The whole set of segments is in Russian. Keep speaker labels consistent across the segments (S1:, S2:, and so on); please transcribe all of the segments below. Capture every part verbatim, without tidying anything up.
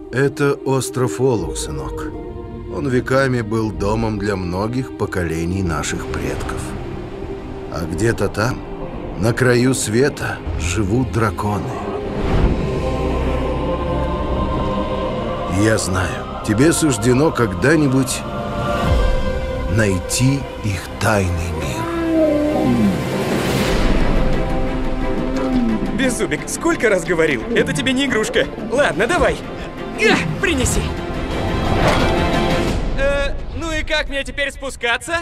S1: Это остров Олух, сынок. Он веками был домом для многих поколений наших предков. А где-то там, на краю света, живут драконы. И я знаю, тебе суждено когда-нибудь найти их тайный мир.
S2: Беззубик, сколько раз говорил? Это тебе не игрушка. Ладно, давай. А, принеси. Э, ну и как мне теперь спускаться?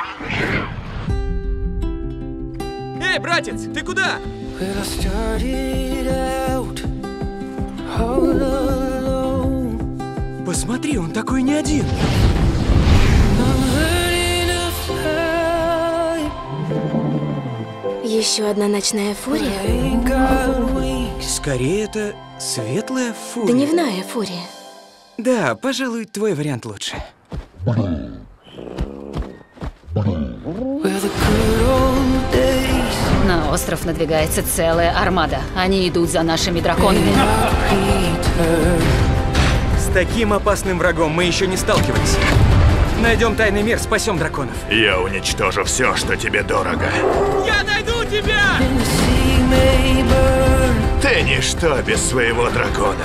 S2: Эй, братец, ты куда? Посмотри, он такой не один.
S3: Еще одна ночная фурия?
S2: Скорее, это светлая фурия.
S3: Дневная фурия.
S2: Да, пожалуй, твой вариант лучше.
S4: На остров надвигается целая армада. Они идут за нашими драконами.
S2: С таким опасным врагом мы еще не сталкивались. Найдем тайный мир, спасем драконов.
S5: Я уничтожу все, что тебе дорого.
S2: Я найду тебя!
S5: Ты ничто без своего дракона.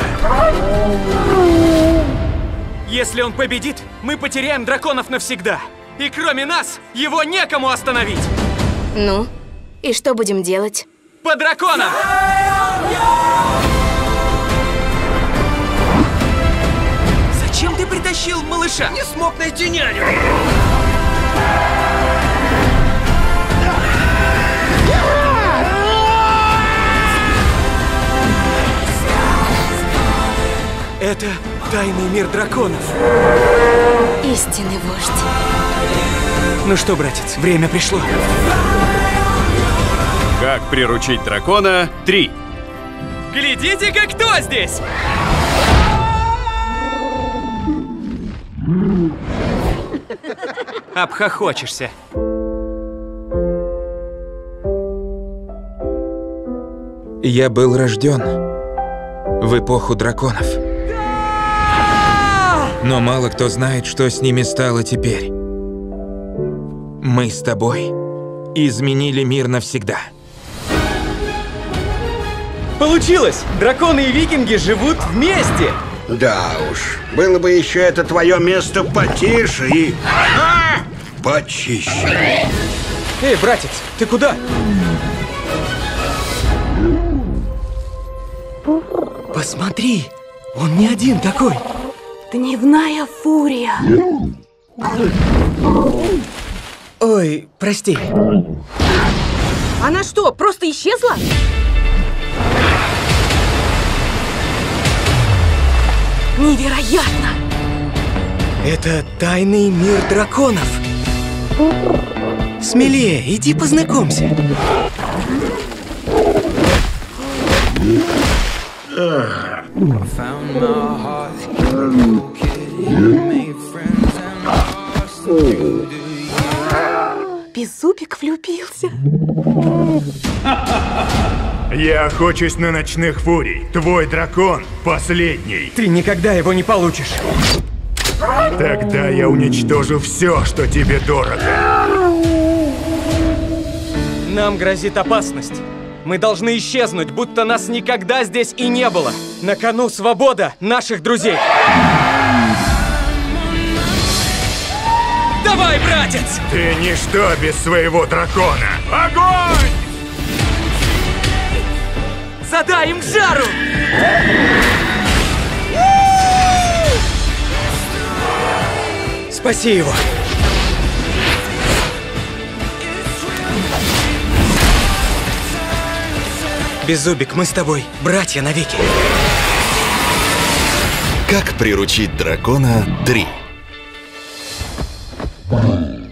S2: Если он победит, мы потеряем драконов навсегда. И кроме нас, его некому остановить.
S3: Ну, и что будем делать?
S2: По драконам! Зачем ты притащил малыша? Не смог найти няню! Это тайный мир драконов.
S3: Истинный вождь.
S2: Ну что, братец, время пришло.
S6: Как приручить дракона три.
S2: Глядите-ка, кто здесь! Обхохочешься.
S7: Я был рожден в эпоху драконов. Но мало кто знает, что с ними стало теперь. Мы с тобой изменили мир навсегда.
S2: Получилось! Драконы и викинги живут вместе!
S8: Да уж, было бы еще это твое место потише и почище.
S2: Эй, братец, ты куда? Посмотри, он не один такой.
S3: Дневная фурия.
S2: Ой, прости.
S9: Она что, просто исчезла? Невероятно!
S2: Это тайный мир драконов. Смелее, иди познакомься.
S9: Беззубик влюбился.
S5: Я охочусь на ночных фурий. Твой дракон последний.
S2: Ты никогда его не получишь.
S5: Тогда я уничтожу все, что тебе дорого.
S2: Нам грозит опасность. Мы должны исчезнуть, будто нас никогда здесь и не было. На кону свобода наших друзей. Давай, братец!
S5: Ты ничто без своего дракона. Огонь!
S2: Задай им жару! Спаси его! Беззубик, мы с тобой братья навеки.
S10: Как приручить дракона три.